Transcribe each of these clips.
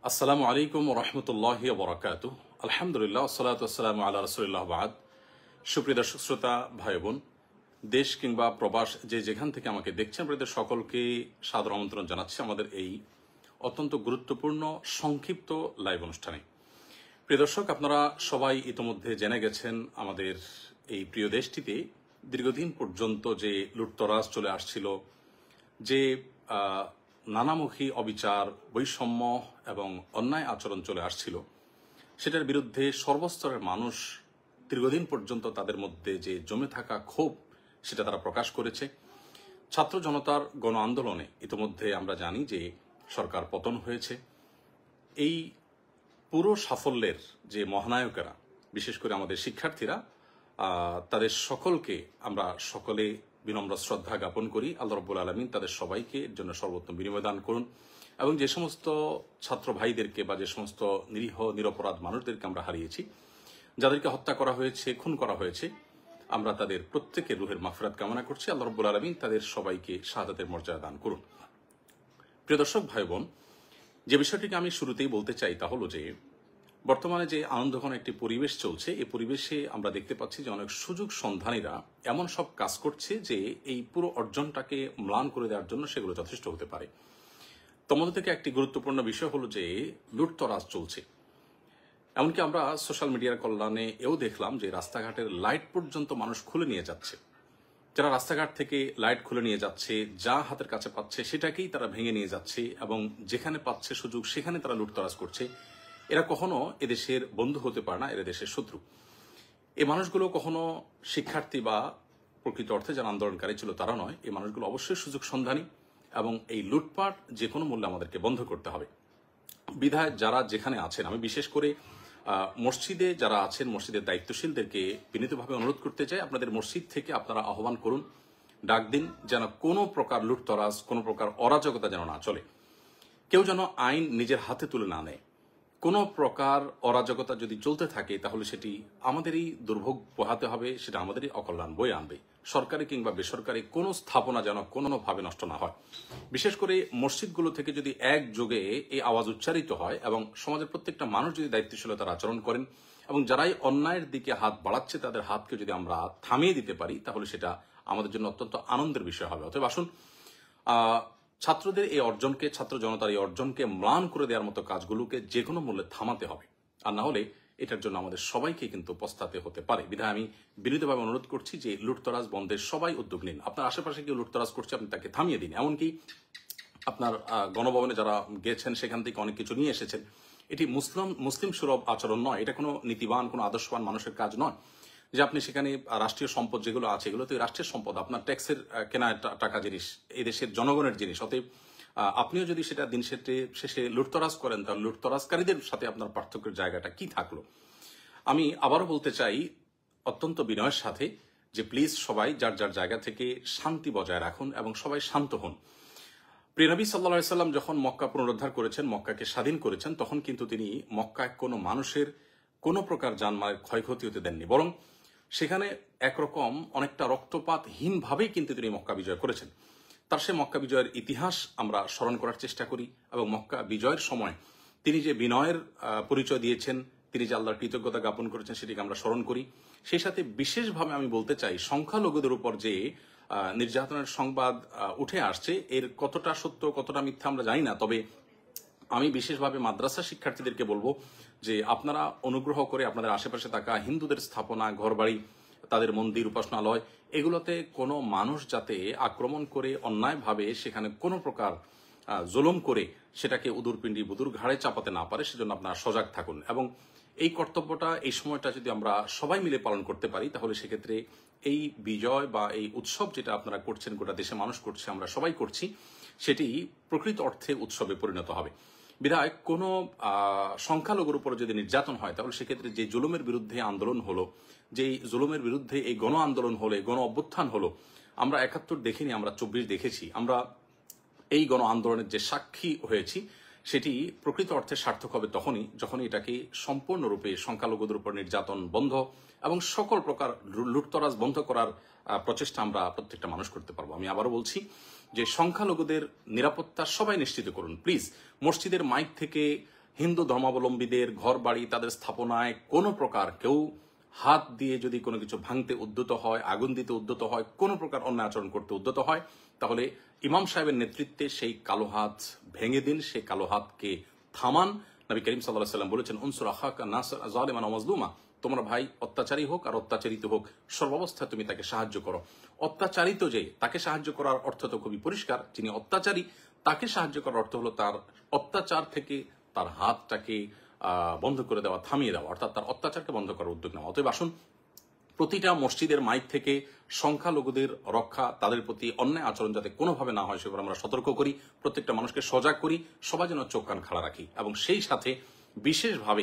আসসালামু আলাইকুম রহমতুল্লাহি বরাকাতু। আলহামদুলিল্লাহ, সালাতু আসসালামু আলা রাসূলিল্লাহ বাদ। সুপ্রিয় দর্শক শ্রোতা ভাই বোন, দেশ কিংবা প্রবাস যে যেখান থেকে আমাকে দেখছেন, আপনাদের সকলকে সাদর আমন্ত্রণ জানাচ্ছি আমাদের এই অত্যন্ত গুরুত্বপূর্ণ সংক্ষিপ্ত লাইভ অনুষ্ঠানে। প্রিয় দর্শক, আপনারা সবাই ইতোমধ্যে জেনে গেছেন আমাদের এই প্রিয় দেশটিতে দীর্ঘদিন পর্যন্ত যে লুটতরাজ চলে আসছিল, যে নানামুখী অবিচার, বৈষম্য এবং অন্যায় আচরণ চলে আসছিল, সেটার বিরুদ্ধে সর্বস্তরের মানুষ দীর্ঘদিন পর্যন্ত তাদের মধ্যে যে জমে থাকা ক্ষোভ সেটা তারা প্রকাশ করেছে। ছাত্র জনতার গণ আন্দোলনে ইতিমধ্যে আমরা জানি যে সরকার পতন হয়েছে। এই পুরো সাফল্যের যে মহানায়কেরা, বিশেষ করে আমাদের শিক্ষার্থীরা, তাদের সকলকে আমরা সকলে বিনম্র শ্রদ্ধা জ্ঞাপন করি। আল্লাহ রাব্বুল আলামিন তাদের সবাইকে এর জন্য সর্বোত্তম বিনিময় দান করুন এবং যে সমস্ত ছাত্র ভাইদেরকে বা যে সমস্ত নিরীহ নিরপরাধ মানুষদেরকে আমরা হারিয়েছি, যাদেরকে হত্যা করা হয়েছে, খুন করা হয়েছে, আমরা তাদের প্রত্যেকের রুহের মাগফিরাত কামনা করছি। আল্লাহ রাব্বুল আলামিন তাদের সবাইকে শাহাদাতের মর্যাদা দান করুন। প্রিয় দর্শক ভাই বোন, যে বিষয়টিকে আমি শুরুতেই বলতে চাই তা হলো যে বর্তমানে যে আনন্দঘন একটি পরিবেশ চলছে, এই পরিবেশে আমরা দেখতে পাচ্ছি যে অনেক সুযোগ সন্ধানীরা এমন সব কাজ করছে যে এই পুরো অর্জনটাকে ম্লান করে দেওয়ার জন্য সেগুলো যথেষ্ট হতে পারে। তোমাদের থেকে একটি গুরুত্বপূর্ণ বিষয় হলো যে লুটতরাজ চলছে। এমনকি আমরা সোশ্যাল মিডিয়ার কল্যাণে এও দেখলাম যে রাস্তাঘাটের লাইট পর্যন্ত মানুষ খুলে নিয়ে যাচ্ছে। যারা রাস্তাঘাট থেকে লাইট খুলে নিয়ে যাচ্ছে, যা হাতের কাছে পাচ্ছে সেটাকেই তারা ভেঙে নিয়ে যাচ্ছে এবং যেখানে পাচ্ছে সুযোগ সেখানে তারা লুটতরাজ করছে। এরা কখনো এদেশের বন্ধু হতে পারে না, এরা দেশের শত্রু। এই মানুষগুলো কখনো শিক্ষার্থী বা প্রকৃত অর্থে যারা আন্দোলনকারী ছিল তারা নয়। এই মানুষগুলো অবশ্যই সুযোগ সন্ধানী এবং এই লুটপাট যে কোনো মূল্যে আমাদেরকে বন্ধ করতে হবে। বিধায় যারা যেখানে আছেন, আমি বিশেষ করে মসজিদে যারা আছেন, মসজিদের দায়িত্বশীলদেরকে বিনীতভাবে অনুরোধ করতে চাই, আপনাদের মসজিদ থেকে আপনারা আহ্বান করুন, ডাক দিন, যেন কোনো প্রকার লুটতরাজ, কোনো প্রকার অরাজকতা যেন না চলে। কেউ যেন আইন নিজের হাতে তুলে না নেয়। কোনো প্রকার অরাজকতা যদি চলতে থাকে তাহলে সেটি আমাদেরই দুর্ভোগ পোহাতে হবে, সেটা আমাদেরই অকল্যাণ বয়ে আনবে। সরকারি কিংবা বেসরকারি কোনো স্থাপনা যেন কোনোভাবে নষ্ট না হয়। বিশেষ করে মসজিদগুলো থেকে যদি একযোগে এই আওয়াজ উচ্চারিত হয় এবং সমাজের প্রত্যেকটা মানুষ যদি দায়িত্বশীলতার আচরণ করেন এবং যারাই অন্যায়ের দিকে হাত বাড়াচ্ছে তাদের হাতকে যদি আমরা থামিয়ে দিতে পারি, তাহলে সেটা আমাদের জন্য অত্যন্ত আনন্দের বিষয় হবে। অতএব আসুন, ছাত্রদের এই অর্জনকে, ছাত্র জনতার এই অর্জনকে ম্লান করে দেওয়ার মতো কাজগুলোকে যে কোনো মূল্যে থামাতে হবে। আর না হলে এটার জন্য আমাদের সবাইকে কিন্তু পস্তাতে হতে পারে। বিধায় আমি বিনীতভাবে অনুরোধ করছি যে লুটতরাজ বন্ধের সবাই উদ্যোগ নিন। আপনার আশেপাশে কেউ লুটতরাজ করছে, আপনি তাকে থামিয়ে দিন। এমনকি আপনার গণভবনে যারা গেছেন সেখান থেকে অনেক কিছু নিয়ে এসেছেন। এটি মুসলিম সুলভ আচরণ নয়, এটা কোনো নীতিবান, কোনো আদর্শবান মানুষের কাজ নয় যে আপনি সেখানে রাষ্ট্রীয় সম্পদ যেগুলো আছে এগুলো তো রাষ্ট্রের সম্পদ, আপনার ট্যাক্সের কেনা টাকা জিনিস, এই দেশের জনগণের জিনিস। অতএব আপনিও যদি সেটা দিন শেষে লুটতরাজ করেন, তাহলে লুটতরাজকারীদের সাথে আপনার পার্থক্যের জায়গাটা কি থাকলো? আমি আবারও বলতে চাই অত্যন্ত বিনয়ের সাথে যে প্লিজ সবাই যার যার জায়গা থেকে শান্তি বজায় রাখুন এবং সবাই শান্ত হন। প্রিয় নবী সাল্লাল্লাহু আলাইহি সাল্লাম যখন মক্কা পুনরুদ্ধার করেছেন, মক্কাকে স্বাধীন করেছেন, তখন কিন্তু তিনি মক্কায় কোনো মানুষের কোনো প্রকার জানমালের ক্ষয়ক্ষতি হতে দেননি, বরং সেখানে একরকম অনেকটা রক্তপাতহীনভাবেই কিন্তু তিনি মক্কা বিজয় করেছেন। তার সে মক্কা বিজয়ের ইতিহাস আমরা স্মরণ করার চেষ্টা করি এবং মক্কা বিজয়ের সময় তিনি যে বিনয়ের পরিচয় দিয়েছেন, তিনি যে আল্লাহর কৃতজ্ঞতা জ্ঞাপন করেছেন, সেটিকে আমরা স্মরণ করি। সেই সাথে বিশেষভাবে আমি বলতে চাই, সংখ্যালঘুদের উপর যে নির্যাতনের সংবাদ উঠে আসছে, এর কতটা সত্য কতটা মিথ্যা আমরা জানি না, তবে আমি বিশেষভাবে মাদ্রাসা শিক্ষার্থীদেরকে বলবো যে আপনারা অনুগ্রহ করে আপনাদের আশেপাশে থাকা হিন্দুদের স্থাপনা, ঘরবাড়ি, তাদের মন্দির, উপাসনালয়, এগুলোতে কোনো মানুষ যাতে আক্রমণ করে অন্যায়ভাবে সেখানে কোনো প্রকার জুলুম করে সেটাকে উদুরপিণ্ডি বুদুর ঘাড়ে চাপাতে না পারে, সেজন্য আপনারা সজাগ থাকুন। এবং এই কর্তব্যটা, এই সময়টা যদি আমরা সবাই মিলে পালন করতে পারি, তাহলে সেক্ষেত্রে এই বিজয় বা এই উৎসব যেটা আপনারা করছেন, গোটা দেশে মানুষ করছে, আমরা সবাই করছি, সেটি প্রকৃত অর্থে উৎসবে পরিণত হবে। বিধায় কোনো সংখ্যালঘুর উপর যদি নির্যাতন হয়, তাহলে সেক্ষেত্রে যে জুলুমের বিরুদ্ধে আন্দোলন হলো, যেই জুলুমের বিরুদ্ধে এই গণ আন্দোলন হলো, গণ অভ্যুত্থান হলো, আমরা ৭১ দেখিনি, আমরা ২৪ দেখেছি। আমরা এই গণ আন্দোলনের যে সাক্ষী হয়েছি, সেটি প্রকৃত অর্থে সার্থক হবে তখনই যখন এটাকে সম্পূর্ণরূপে সংখ্যালঘুদের উপর নির্যাতন বন্ধ এবং সকল প্রকার লুটতরাজ বন্ধ করার প্রচেষ্টা আমরা প্রত্যেকটা মানুষ করতে পারবো। আমি আবারও বলছি যে সংখ্যালঘুদের নিরাপত্তা সবাই নিশ্চিত করুন প্লিজ। মসজিদের মাইক থেকে হিন্দু ধর্মাবলম্বীদের ঘর বাড়ি তাদের স্থাপনায় কোনো প্রকার কেউ হাত দিয়ে যদি কোনো কিছু ভাঙতে উদ্যত হয়, আগুন দিতে উদ্যত হয়, কোনো প্রকার অন্যায় আচরণ করতে উদ্যত হয়, তাহলে ইমাম সাহেবের নেতৃত্বে সেই কালো হাত ভেঙে দিন, সেই কালো হাতকে থামান। নবী করিম সাল্লাল্লাহু আলাইহি ওয়াসাল্লাম বলেছেন, উনসুর আখাকা নাসর যালিমান ওয়া মাজলুমা, তোমার ভাই অত্যাচারী হোক আর অত্যাচারিত হোক, সর্বাবস্থায় তুমি তাকে সাহায্য করো। অত্যাচারিত যে তাকে সাহায্য করার অর্থ তো খুবই পরিষ্কার, যিনি অত্যাচারী তাকে সাহায্য করার অর্থ হলো তার অত্যাচার থেকে তার হাতটাকে বন্ধ করে দেওয়া, থামিয়ে দেওয়া, অর্থাৎ তার অত্যাচারকে বন্ধ করার উদ্যোগ নেওয়া। অতএব আসুন প্রতিটা মসজিদের মাইক থেকে সংখ্যালঘুদের রক্ষা, তাদের প্রতি অন্যায় আচরণ যাতে কোনোভাবে না হয় সেগুলো আমরা সতর্ক করি, প্রত্যেকটা মানুষকে সজাগ করি, সবাই যেন চোখ কান খাড়া রাখি এবং সেই সাথে বিশেষভাবে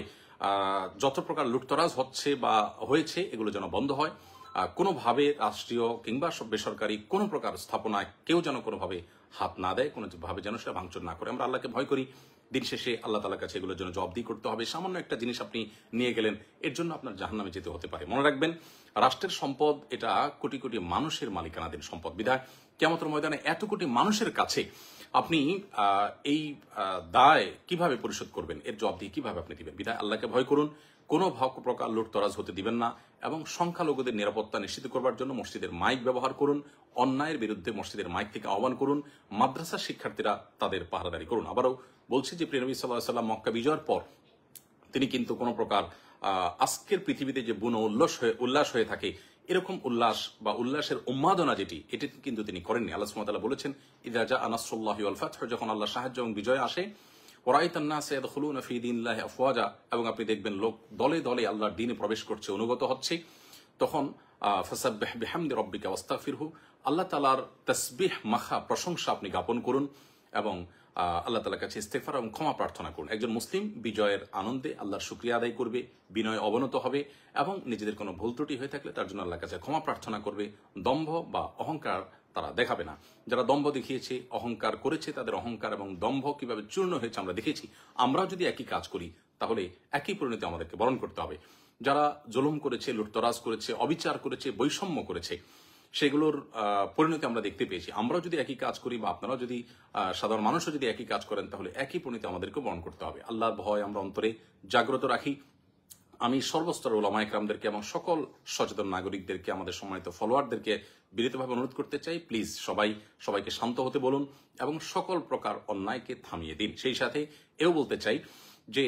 যত প্রকার লুটতরাজ হচ্ছে বা হয়েছে এগুলো যেন বন্ধ হয়। কোনোভাবে রাষ্ট্রীয় কিংবা বেসরকারি কোনো প্রকার স্থাপনায় কেউ যেন কোনোভাবে হাত না দেয়, কোনোভাবে যেন সেটা ভাঙচুর না করে। আমরা আল্লাহকে ভয় করি, দিন শেষে আল্লাহ তাআলার কাছে এগুলোর জন্য জবাবদিহি করতে হবে। সামান্য একটা জিনিস আপনি নিয়ে গেলেন, এর জন্য আপনার জাহান্নামে যেতে হতে পারে। মনে রাখবেন, রাষ্ট্রের সম্পদ এটা কোটি কোটি মানুষের মালিকানাধীন সম্পদ। বিধায় কিয়ামতের ময়দানে এত কোটি মানুষের কাছে আপনি এই দায় কিভাবে পরিশোধ করবেন, এর জবাবদিহি কিভাবে আপনি দিবেন? বিধায় আল্লাহকে ভয় করুন, কোনো প্রকার লুটতরাজ হতে দিবেন না এবং সংখ্যালঘুদের নিরাপত্তা নিশ্চিত করবার জন্য মসজিদের মাইক ব্যবহার করুন, অন্যায়ের বিরুদ্ধে মসজিদের মাইক থেকে আহ্বান করুন, মাদ্রাসার শিক্ষার্থীরা তাদের পাহারাদারি করুন। আবারও বলছি যে প্রিয় নবী সাল্লাল্লাহু আলাইহি ওয়াসাল্লাম মক্কা বিজয়ের পর তিনি কিন্তু কোনো প্রকার আজকের পৃথিবীতে যে বুনো উল্লাস হয়ে থাকে এরকম উল্লাস বা উল্লাসের উন্মাদনা যেটি, এটি কিন্তু তিনি করেননি। আল্লাহ সুবহানাহু ওয়া তাআলা বলেছেন, ইযা জাআ নাসরুল্লাহি ওয়াল ফাতহ, যখন আল্লাহ সাহায্য এবং বিজয় আসে, ওয়ারাইতান নাস ইয়াদখুলুনা ফি দীনিল্লাহি আফওয়াজা, এবং আপনি দেখবেন লোক দলে দলে আল্লাহর দ্বীনে প্রবেশ করছে, অনুগত হচ্ছে, তখন ফাসাব্বিহ বিহামদি রাব্বিকা ওয়াস্তাগফিরহু, আল্লাহ তাআলার তাসবিহ মাখা প্রশংসা আপনি জ্ঞাপন করুন এবং আল্লাহ তাআলার কাছে ইস্তেগফার এবং ক্ষমা প্রার্থনা করুন। একজন মুসলিম বিজয়ের আনন্দে আল্লাহর শুকরিয়া আদায় করবে, বিনয় অবনত হবে এবং নিজেদের কোনো ভুল ত্রুটি হয়ে থাকলে তার জন্য আল্লাহর কাছে ক্ষমা প্রার্থনা করবে। দম্ভ বা অহংকার তারা দেখাবে না। যারা দম্ভ দেখিয়েছে, অহংকার করেছে, তাদের অহংকার এবং দম্ভ কিভাবে চূর্ণ হয়েছে আমরা দেখেছি। আমরাও যদি একই কাজ করি তাহলে একই পরিণতি আমাদেরকে বরণ করতে হবে। যারা জুলুম করেছে, লুটতরাজ করেছে, অবিচার করেছে, বৈষম্য করেছে, সেগুলোর পরিণতি আমরা দেখতে পেয়েছি। আমরাও যদি একই কাজ করি বা আপনারাও যদি সাধারণ মানুষও যদি একই কাজ করেন তাহলে একই পরিণতি আমাদেরকে বরণ করতে হবে। আল্লাহর ভয় আমরা অন্তরে জাগ্রত রাখি। আমি সর্বস্তরের উলামা ইকরামদেরকে এবং সকল সচেতন নাগরিকদেরকে, আমাদের সম্মানিত ফলোয়ারদেরকে বিনীতভাবে অনুরোধ করতে চাই, প্লিজ সবাইকে শান্ত হতে বলুন এবং সকল প্রকার অন্যায়কে থামিয়ে দিন। সেই সাথে এও বলতে চাই যে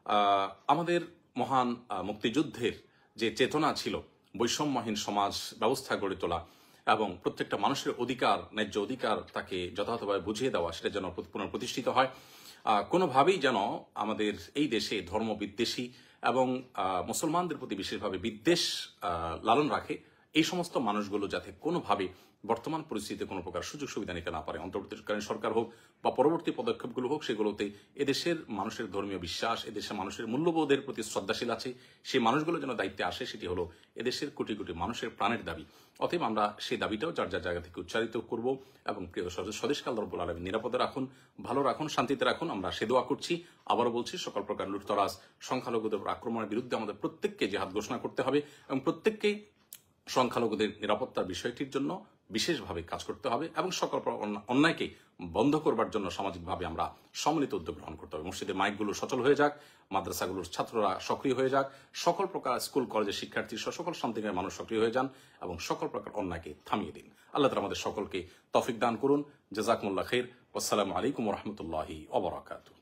আমাদের মহান মুক্তিযুদ্ধের যে চেতনা ছিল, বৈষম্যহীন সমাজ ব্যবস্থা গড়ে তোলা এবং প্রত্যেকটা মানুষের অধিকার, ন্যায্য অধিকার তাকে যথাযথভাবে বুঝিয়ে দেওয়া, সেটা যেন পুনঃপ্রতিষ্ঠিত হয়। কোনোভাবেই যেন আমাদের এই দেশে ধর্ম বিদ্বেষী এবং মুসলমানদের প্রতি বিশেষভাবে বিদ্বেষ লালন রাখে, এই সমস্ত মানুষগুলো যাতে কোনোভাবে বর্তমান পরিস্থিতিতে কোনো প্রকার সুযোগ সুবিধা নিতে না পারে। অন্তর্বর্তীকালীন সরকার হোক বা পরবর্তী পদক্ষেপগুলো হোক, সেগুলোতে এদেশের মানুষের ধর্মীয় বিশ্বাস, এদেশের মানুষের মূল্যবোধের প্রতি শ্রদ্ধাশীল আছে, সেই মানুষগুলো যেন দায়িত্বে আসে, সেটি হলো এদেশের কোটি কোটি মানুষের প্রাণের দাবি। অতএব আমরা সেই দাবিটাও যার যার জায়গা থেকে উচ্চারিত করব এবং প্রিয় স্বদেশকে আল্লাহ রাব্বুল আলামিন নিরাপদে রাখুন, ভালো রাখুন, শান্তিতে রাখুন, আমরা সে দোয়া করছি। আবারও বলছি, সকল প্রকার লুটতরাজ, সংখ্যালঘুদের আক্রমণের বিরুদ্ধে আমাদের প্রত্যেককে জিহাদ ঘোষণা করতে হবে এবং প্রত্যেককেই সংখ্যালঘুদের নিরাপত্তার বিষয়টির জন্য বিশেষভাবে কাজ করতে হবে এবং সকল অন্যায়কে বন্ধ করবার জন্য সামাজিকভাবে আমরা সম্মিলিত উদ্যোগ গ্রহণ করতে হবে। মসজিদের মাইকগুলো সচল হয়ে যাক, মাদ্রাসাগুলোর ছাত্ররা সক্রিয় হয়ে যাক, সকল প্রকার স্কুল কলেজের শিক্ষার্থী সকল শান্তিময় মানুষ সক্রিয় হয়ে যান এবং সকল প্রকার অন্যায়কে থামিয়ে দিন। আল্লাহ তাআলা আমাদের সকলকে তৌফিক দান করুন। জাযাকুমুল্লাহ খাইর। আসসালামু আলাইকুম ওয়া রাহমাতুল্লাহি ওয়া বারাকাতুহু।